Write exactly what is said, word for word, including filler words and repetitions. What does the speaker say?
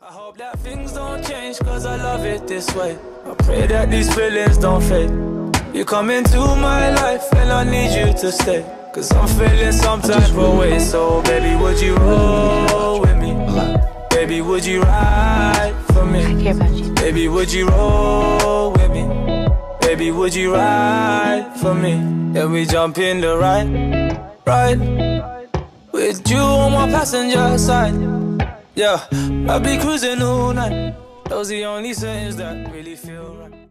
I hope that things don't change, cause I love it this way. I pray that these feelings don't fade. You come into my life and I need you to stay, cause I'm feeling some type of way. So baby, would you roll with me? Baby, would you ride for me? I care about you. Baby, would you roll with me? Baby, would you ride for me? Then we jump in the ride, ride with you on my passenger side. Yeah, I'll be cruising all night. Those are the only settings that really feel right.